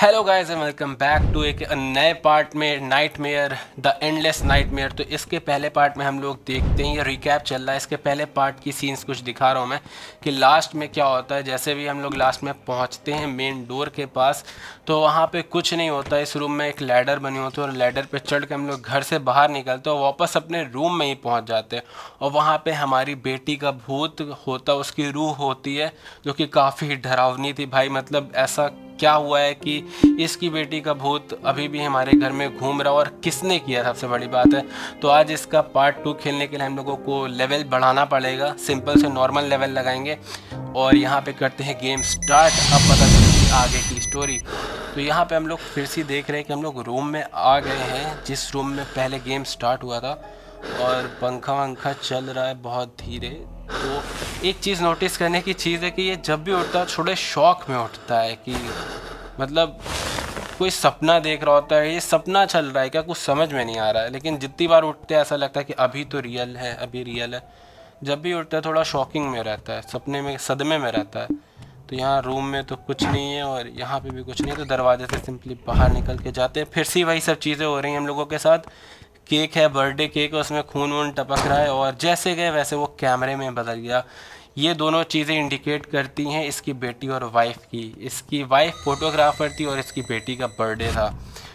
Hello guys and welcome back to एक नए part में नाइटमेयर द एंडलेस नाइटमेयर। तो इसके पहले पार्ट में हम लोग देखते हैं, ये रिकैप चल रहा है। इसके पहले पार्ट की सीन्स कुछ दिखा रहा हूँ मैं कि लास्ट में क्या होता है। जैसे भी हम लोग लास्ट में पहुँचते हैं मेन डोर के पास, तो वहाँ पे कुछ नहीं होता। इस रूम में एक लैडर बनी होती है और लैडर पे चढ़ के हम लोग घर से बाहर निकलते हैं और वापस अपने रूम में ही पहुँच जाते हैं। और वहाँ पे हमारी बेटी का भूत होता, उसकी रूह होती है, जो कि काफ़ी डरावनी थी भाई। मतलब ऐसा क्या हुआ है कि इसकी बेटी का भूत अभी भी हमारे घर में घूम रहा है और किसने किया, सबसे बड़ी बात है। तो आज इसका पार्ट 2 खेलने के लिए हम लोगों को लेवल बढ़ाना पड़ेगा। सिंपल से नॉर्मल लेवल लगाएंगे और यहाँ पे करते हैं गेम स्टार्ट। अब पता चलेगी आगे की स्टोरी। तो यहाँ पे हम लोग फिर से देख रहे हैं कि हम लोग रूम में आ गए हैं, जिस रूम में पहले गेम स्टार्ट हुआ था। और पंखा वंखा चल रहा है बहुत धीरे। तो एक चीज़ नोटिस करने की चीज़ है कि ये जब भी उठता है थोड़े शौक में उठता है कि मतलब कोई सपना देख रहा होता है, ये सपना चल रहा है क्या, कुछ समझ में नहीं आ रहा है। लेकिन जितनी बार उठते हैं ऐसा लगता है कि अभी तो रियल है, अभी रियल है। जब भी उठता है थोड़ा शॉकिंग में रहता है, सपने में, सदमे में रहता है। तो यहाँ रूम में तो कुछ नहीं है और यहाँ पे भी कुछ नहीं है। तो दरवाजे से सिंपली बाहर निकल के जाते हैं। फिर से वही सब चीज़ें हो रही हैं हम लोगों के साथ। केक है, बर्थडे केक है, उसमें खून वून टपक रहा है और जैसे गए वैसे वो कैमरे में बदल गया। ये दोनों चीज़ें इंडिकेट करती हैं इसकी बेटी और वाइफ की। इसकी वाइफ फोटोग्राफर थी और इसकी बेटी का बर्थडे था।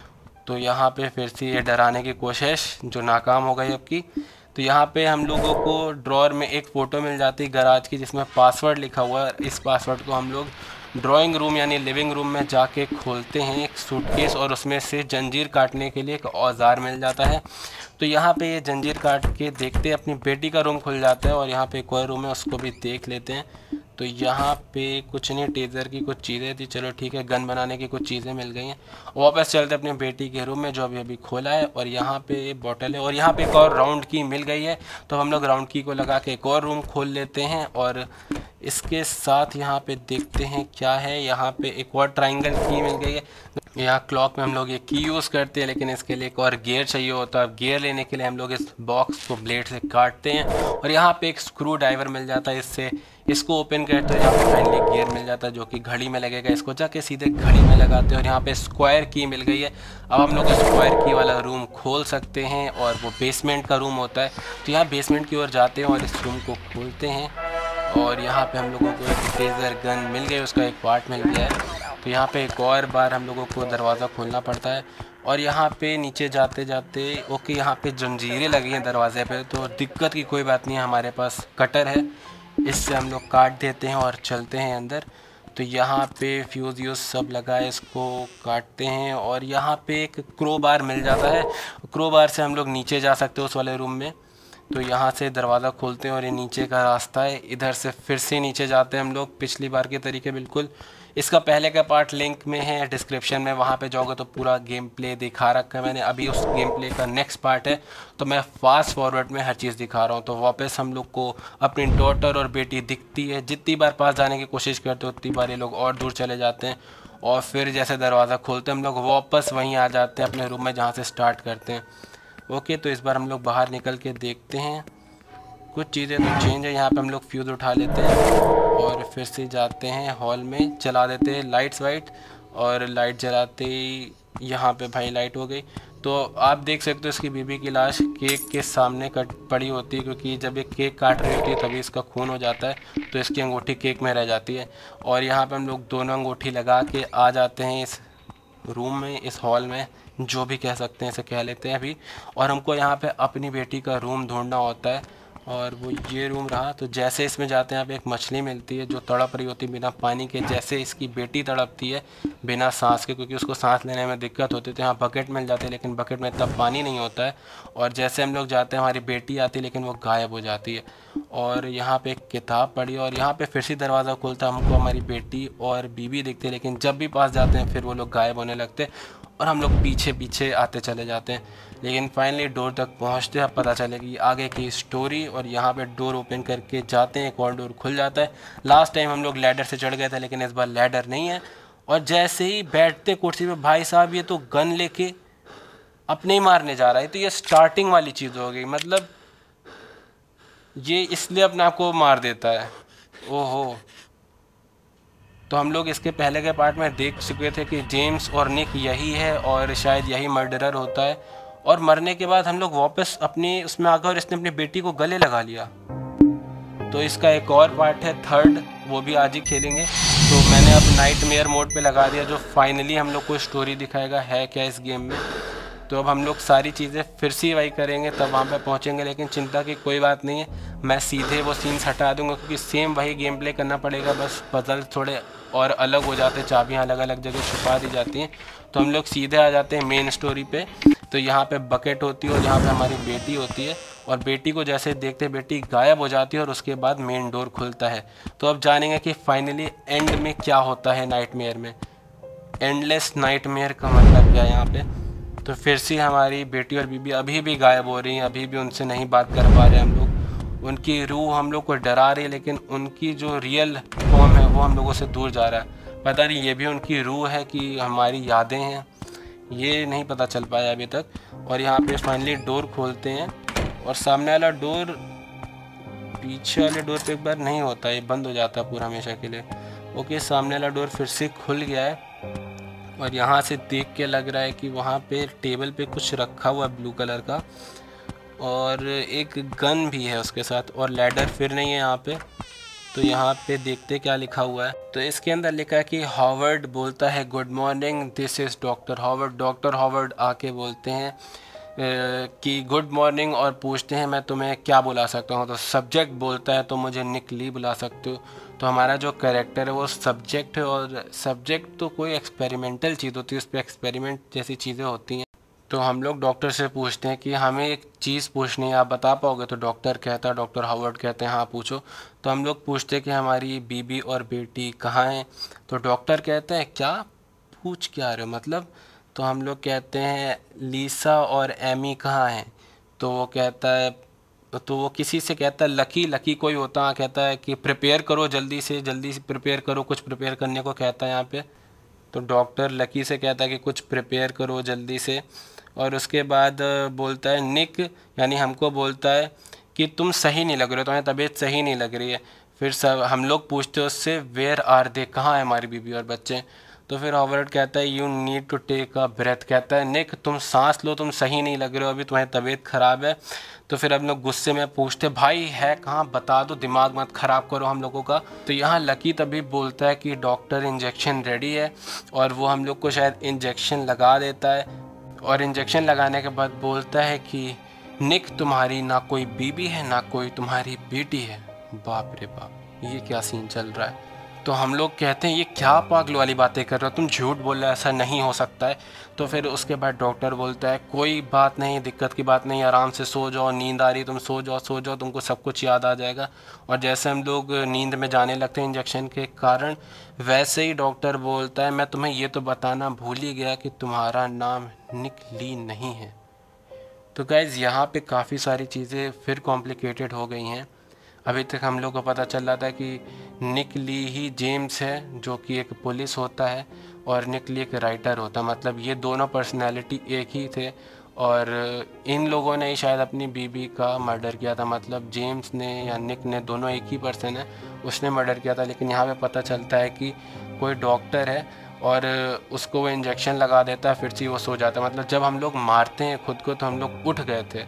तो यहाँ पे फिर से ये डराने की कोशिश जो नाकाम हो गई आपकी। तो यहाँ पे हम लोगों को ड्रॉअर में एक फ़ोटो मिल जाती है गराज की, जिसमें पासवर्ड लिखा हुआ है। इस पासवर्ड को हम लोग ड्राइंग रूम यानी लिविंग रूम में जाके खोलते हैं एक सूटकेस, और उसमें से जंजीर काटने के लिए एक औजार मिल जाता है। तो यहाँ पे ये जंजीर काट के देखते हैं, अपनी बेटी का रूम खुल जाता है। और यहाँ पे एक और रूम है, उसको भी देख लेते हैं। तो यहाँ पे कुछ नहीं, टेज़र की कुछ चीज़ें थी, चलो ठीक है, गन बनाने की कुछ चीज़ें मिल गई हैं। वापस चलते अपनी बेटी के रूम में जो अभी अभी खोला है। और यहाँ पे बॉटल है और यहाँ पे एक और राउंड की मिल गई है। तो हम लोग राउंड की को लगा के एक और रूम खोल लेते हैं। और इसके साथ यहाँ पे देखते हैं क्या है। यहाँ पे एक और ट्रायंगल की मिल गई है। यहाँ क्लॉक में हम लोग ये की यूज़ करते हैं, लेकिन इसके लिए एक और गियर चाहिए होता है। गियर लेने के लिए हम लोग इस बॉक्स को ब्लेड से काटते हैं और यहाँ पे एक स्क्रू ड्राइवर मिल जाता है। इससे इसको ओपन करते हैं, यहाँ पे फाइनली गियर मिल जाता है जो कि घड़ी में लगेगा। इसको जाके सीधे घड़ी में लगाते हैं और यहाँ पे स्क्वायर की मिल गई है। अब हम लोग स्क्वायर की वाला रूम खोल सकते हैं और वो बेसमेंट का रूम होता है। तो यहाँ बेसमेंट की ओर जाते हैं और इस रूम को खोलते हैं। और यहाँ पे हम लोगों को एक टेज़र गन मिल गई, उसका एक पार्ट मिल गया है। तो यहाँ पे एक और बार हम लोगों को दरवाज़ा खोलना पड़ता है। और यहाँ पे नीचे जाते जाते ओके, यहाँ पे जंजीरें लगी हैं दरवाजे पे, तो दिक्कत की कोई बात नहीं है, हमारे पास कटर है, इससे हम लोग काट देते हैं और चलते हैं अंदर। तो यहाँ पे फ्यूज़ यूज़ सब लगा है, इसको काटते हैं। और यहाँ पे एक क्रो बार मिल जाता है, क्रो बार से हम लोग नीचे जा सकते हैं उस वाले रूम में। तो यहाँ से दरवाज़ा खोलते हैं और ये नीचे का रास्ता है, इधर से फिर से नीचे जाते हैं हम लोग पिछली बार के तरीके बिल्कुल। इसका पहले का पार्ट लिंक में है डिस्क्रिप्शन में, वहाँ पे जाओगे तो पूरा गेम प्ले दिखा रखा है मैंने। अभी उस गेम प्ले का नेक्स्ट पार्ट है, तो मैं फास्ट फॉरवर्ड में हर चीज़ दिखा रहा हूँ। तो वापस हम लोग को अपनी डॉटर और बेटी दिखती है। जितनी बार पास जाने की कोशिश करते हैं उतनी बार ये लोग और दूर चले जाते हैं। और फिर जैसे दरवाज़ा खोलते हैं हम लोग वापस वहीं आ जाते हैं अपने रूम में जहाँ से स्टार्ट करते हैं। ओके, तो इस बार हम लोग बाहर निकल के देखते हैं, कुछ चीज़ें तो चेंज है। यहाँ पे हम लोग फ्यूज़ उठा लेते हैं और फिर से जाते हैं हॉल में, चला देते हैं लाइट्स वाइट। और लाइट जलाते ही यहाँ पे भाई लाइट हो गई। तो आप देख सकते हो इसकी बीबी की लाश केक के सामने कट पड़ी होती है, क्योंकि जब ये केक काट रही होती है तभी इसका खून हो जाता है, तो इसकी अंगूठी केक में रह जाती है। और यहाँ पे हम लोग दोनों अंगूठी लगा के आ जाते हैं इस रूम में, इस हॉल में, जो भी कह सकते हैं इसे कह लेते हैं अभी। और हमको यहाँ पे अपनी बेटी का रूम ढूंढना होता है और वो ये रूम रहा। तो जैसे इसमें जाते हैं यहाँ पे एक मछली मिलती है जो तड़प रही होती है बिना पानी के, जैसे इसकी बेटी तड़पती है बिना सांस के, क्योंकि उसको सांस लेने में दिक्कत होती है। तो यहाँ बकेट मिल जाते हैं, लेकिन बकेट में इतना पानी नहीं होता है। और जैसे हम लोग जाते हैं हमारी बेटी आती है, लेकिन वो गायब हो जाती है। और यहाँ पे एक किताब पढ़ी और यहाँ पे फिर से दरवाज़ा खुलता है, हमको हमारी बेटी और बीवी दिखते हैं, लेकिन जब भी पास जाते हैं फिर वो लोग गायब होने लगते हैं और हम लोग पीछे पीछे आते चले जाते हैं। लेकिन फाइनली डोर तक पहुंचते हैं, पता चलेगी आगे की स्टोरी। और यहाँ पे डोर ओपन करके जाते हैं, एक और डोर खुल जाता है। लास्ट टाइम हम लोग लैडर से चढ़ गए थे, लेकिन इस बार लैडर नहीं है। और जैसे ही बैठते कुर्सी पे, भाई साहब ये तो गन लेके अपने ही मारने जा रहा है। तो ये स्टार्टिंग वाली चीज़ हो गई, मतलब ये इसलिए अपने आप को मार देता है। ओहो, तो हम लोग इसके पहले के पार्ट में देख चुके थे कि जेम्स और निक यही है और शायद यही मर्डरर होता है, और मरने के बाद हम लोग वापस अपनी उसमें आ गए और इसने अपनी बेटी को गले लगा लिया। तो इसका एक और पार्ट है थर्ड, वो भी आज ही खेलेंगे। तो मैंने अब नाइटमेयर मोड पे लगा दिया, जो फाइनली हम लोग को स्टोरी दिखाएगा है क्या इस गेम में। तो अब हम लोग सारी चीज़ें फिर से वही करेंगे, तब वहाँ पे पहुँचेंगे। लेकिन चिंता की कोई बात नहीं है, मैं सीधे वो सीन्स हटा दूंगा क्योंकि सेम वही गेम प्ले करना पड़ेगा, बस पजल थोड़े और अलग हो जाते हैं, चाबियाँ अलग अलग जगह छुपा दी जाती हैं। तो हम लोग सीधे आ जाते हैं मेन स्टोरी पे। तो यहाँ पे बकेट होती है और यहाँ पे हमारी बेटी होती है, और बेटी को जैसे देखते बेटी गायब हो जाती है और उसके बाद मेन डोर खुलता है। तो अब जानेंगे कि फाइनली एंड में क्या होता है नाइटमेयर में। एंडलेस नाइटमेयर का मतलब क्या है यहाँ पे। तो फिर से हमारी बेटी और बीबी अभी भी गायब हो रही हैं, अभी भी उनसे नहीं बात कर पा रहे हम लोग। उनकी रूह हम लोग को डरा रही है, लेकिन उनकी जो रियल फॉर्म है वो हम लोगों से दूर जा रहा है। पता नहीं ये भी उनकी रूह है कि हमारी यादें हैं, ये नहीं पता चल पाया अभी तक। और यहाँ पे फाइनली डोर खोलते हैं, और सामने वाला डोर पीछे वाले डोर पे एक बार नहीं होता, ये बंद हो जाता है पूरा हमेशा के लिए। ओके, सामने वाला डोर फिर से खुल गया है, और यहाँ से देख के लग रहा है कि वहाँ पे टेबल पे कुछ रखा हुआ है ब्लू कलर का, और एक गन भी है उसके साथ, और लैडर फिर नहीं है यहाँ पे। तो यहाँ पे देखते क्या लिखा हुआ है। तो इसके अंदर लिखा है कि हॉवर्ड बोलता है good morning, this is doctor Howard. Doctor Howard आके बोलते हैं कि गुड मॉर्निंग, और पूछते हैं मैं तुम्हें क्या बुला सकता हूँ। तो सब्जेक्ट बोलता है तो मुझे निक ली बुला सकते हो। तो हमारा जो कैरेक्टर है वो सब्जेक्ट है, और सब्जेक्ट तो कोई एक्सपेरिमेंटल चीज़ होती है, उस पर एक्सपेरिमेंट जैसी चीज़ें होती हैं। तो हम लोग डॉक्टर से पूछते हैं कि हमें एक चीज़ पूछनी है, आप बता पाओगे। तो डॉक्टर कहता है, डॉक्टर हॉवर्ड कहते हैं हाँ पूछो। तो हम लोग पूछते हैं कि हमारी बीबी और बेटी कहाँ हैं। तो डॉक्टर कहते हैं क्या पूछ क्या रहे हो मतलब। तो हम लोग कहते हैं लीसा और एमी कहाँ हैं। तो वो कहता है, तो वो किसी से कहता है लकी कोई होता है, कहता है कि प्रिपेयर करो जल्दी से प्रिपेयर करो, कुछ प्रिपेयर करने को कहता है यहाँ पे। तो डॉक्टर लकी से कहता है कि कुछ प्रिपेयर करो जल्दी से, और उसके बाद बोलता है निक यानी हमको बोलता है कि तुम सही नहीं लग रहे हो, तुम्हें तबीयत सही नहीं लग रही है। फिर सब हम लोग पूछते हैं उससे वेयर आर दे, कहाँ है हमारी बीबी और बच्चे। तो फिर हॉवर्ड कहता है you need to take a breath, कहता है निक तुम सांस लो, तुम सही नहीं लग रहे हो, अभी तुम्हारी तबीयत ख़राब है। तो फिर हम लोग गुस्से में पूछते भाई है कहाँ, बता दो, दिमाग मत ख़राब करो हम लोगों का। तो यहाँ लकी तभी बोलता है कि डॉक्टर इंजेक्शन रेडी है, और वो हम लोग को शायद इंजेक्शन लगा देता है। और इंजेक्शन लगाने के बाद बोलता है कि निक तुम्हारी ना कोई बीबी है ना कोई तुम्हारी बेटी है। बाप रे बाप, ये क्या सीन चल रहा है। तो हम लोग कहते हैं ये क्या पागल वाली बातें कर रहे हो, तुम झूठ बोल रहे हो, ऐसा नहीं हो सकता है। तो फिर उसके बाद डॉक्टर बोलता है कोई बात नहीं, दिक्कत की बात नहीं, आराम से सो जाओ, नींद आ रही तुम सो जाओ, तुमको सब कुछ याद आ जाएगा। और जैसे हम लोग नींद में जाने लगते हैं इंजेक्शन के कारण, वैसे ही डॉक्टर बोलता है मैं तुम्हें ये तो बताना भूल ही गया कि तुम्हारा नाम निक ली नहीं है। तो गाइज़ यहाँ पे काफ़ी सारी चीज़ें फिर कॉम्प्लिकेटेड हो गई हैं। अभी तक हम लोग को पता चल रहा था कि निक ली ही जेम्स है जो कि एक पुलिस होता है, और निक ली एक राइटर होता है, मतलब ये दोनों पर्सनैलिटी एक ही थे। और इन लोगों ने ही शायद अपनी बीबी का मर्डर किया था, मतलब जेम्स ने या निक ने, दोनों एक ही पर्सन है, उसने मर्डर किया था। लेकिन यहाँ पे पता चलता है कि कोई डॉक्टर है और उसको वो इंजेक्शन लगा देता है, फिर से वो सो जाता है। मतलब जब हम लोग मारते हैं खुद को तो हम लोग उठ गए थे,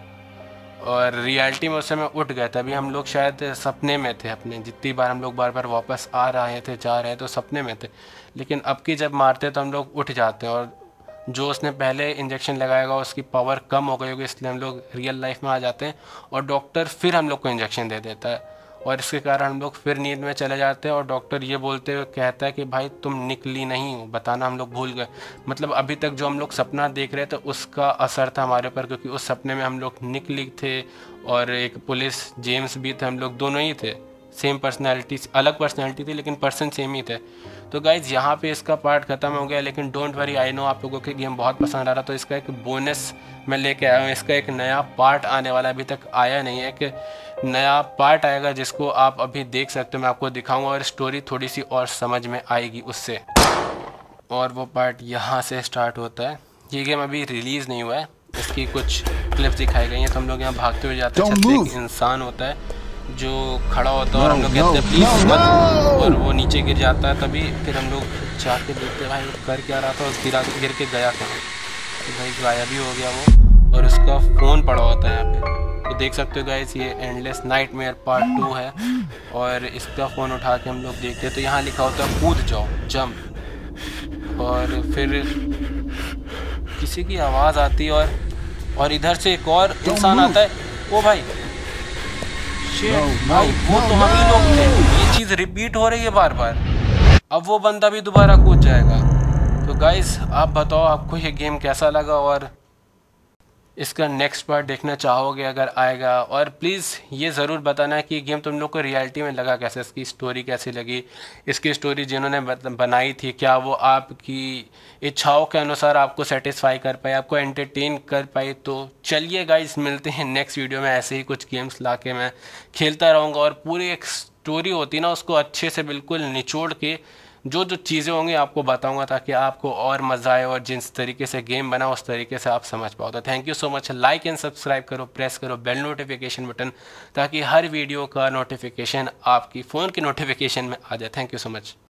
और रियलिटी में उस समय उठ गए थे। अभी हम लोग शायद सपने में थे अपने, जितनी बार हम लोग बार बार वापस आ रहे थे जा रहे थे तो सपने में थे। लेकिन अब की जब मारते तो हम लोग उठ जाते हैं, और जो उसने पहले इंजेक्शन लगाएगा उसकी पावर कम हो गई होगी, इसलिए हम लोग रियल लाइफ में आ जाते हैं, और डॉक्टर फिर हम लोग को इंजेक्शन दे देता है, और इसके कारण हम लोग फिर नींद में चले जाते हैं। और डॉक्टर ये बोलते हुए कहता है कि भाई तुम निकली नहीं हो, बताना हम लोग भूल गए। मतलब अभी तक जो हम लोग सपना देख रहे थे उसका असर था हमारे ऊपर, क्योंकि उस सपने में हम लोग निकली थे और एक पुलिस जेम्स भी थे, हम लोग दोनों ही थे, सेम पर्सनैलिटी, अलग पर्सनैलिटी थी लेकिन पर्सन सेम ही थे। तो गाइज़ यहाँ पे इसका पार्ट ख़त्म हो गया, लेकिन डोंट वरी, आई नो आप लोगों के गेम बहुत पसंद आ रहा, तो इसका एक बोनस मैं लेके आया हूँ। इसका एक नया पार्ट आने वाला, अभी तक आया नहीं है, एक नया पार्ट आएगा जिसको आप अभी देख सकते हो, मैं आपको दिखाऊंगा, और स्टोरी थोड़ी सी और समझ में आएगी उससे। और वो पार्ट यहाँ से स्टार्ट होता है। ये गेम अभी रिलीज़ नहीं हुआ है, इसकी कुछ क्लिप्स दिखाई गई हैं। तो हम लोग यहाँ भागते हुए जाते हैं, छत पे एक इंसान होता है जो खड़ा होता है और हम लोग कहते हैं प्लीज़ मत, और वो नीचे गिर जाता है। तभी फिर हम लोग जाके देखते हैं भाई वो कर क्या रहा था और गिर के गया कहाँ। तो भाई गायब ही हो गया वो, और उसका फ़ोन पड़ा होता है यहाँ पे। तो देख सकते हो गाइस ये एंडलेस नाइटमेयर पार्ट 2 है, और इसका फ़ोन उठा के हम लोग देखते हैं तो यहाँ लिखा होता है कूद जाओ, जंप। और फिर किसी की आवाज़ आती है, और इधर से एक और इंसान आता है। ओ भाई शिट भाई, वो तो हम ही लोग थे। ये चीज़ रिपीट हो रही है बार बार। अब वो बंदा भी दोबारा कूद जाएगा। तो गाइस आप बताओ आपको ये गेम कैसा लगा, और इसका नेक्स्ट पार्ट देखना चाहोगे अगर आएगा। और प्लीज़ ये ज़रूर बताना कि ये गेम तुम लोग को रियलिटी में लगा कैसे, इसकी स्टोरी कैसी लगी, इसकी स्टोरी जिन्होंने बनाई थी क्या वो आपकी इच्छाओं के अनुसार आपको सेटिस्फाई कर पाए, आपको एंटरटेन कर पाए। तो चलिए गाइस मिलते हैं नेक्स्ट वीडियो में, ऐसे ही कुछ गेम्स ला के मैं खेलता रहूँगा, और पूरी एक स्टोरी होती है ना उसको अच्छे से बिल्कुल निचोड़ के जो जो चीज़ें होंगी आपको बताऊंगा, ताकि आपको और मज़ा आए और जिस तरीके से गेम बना उस तरीके से आप समझ पाओ। तो thank you so much. Like and subscribe करो, प्रेस करो बेल नोटिफिकेशन बटन, ताकि हर वीडियो का नोटिफिकेशन आपकी फ़ोन की नोटिफिकेशन में आ जाए। Thank you so much.